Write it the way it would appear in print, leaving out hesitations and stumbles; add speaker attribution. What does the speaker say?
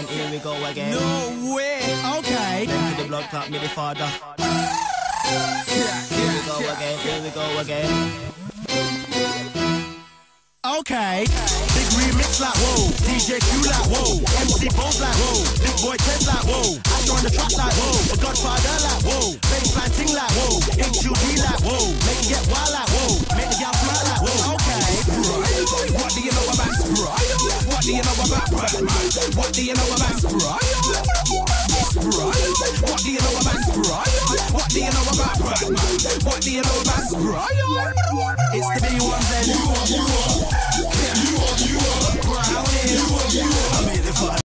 Speaker 1: again, here we go again.
Speaker 2: No way. Okay.
Speaker 1: Then to the blood clot, me the father. Here we go again, here we go again.
Speaker 2: Okay. Big remix like whoa, DJ Q like whoa, MC Bones like whoa, Big Boy Ted like whoa, Asher on the track like whoa, The Godfather like whoa, Bassline ting like whoa, HUD like whoa, make it get wild like whoa, make the girl smile like whoa. Okay. What do you know about Sprite? What do you know about Batman? What do you know about Sprite? What do you know about Sprite? What do you know about Batman? What do you know about Sprite? It's the big ones and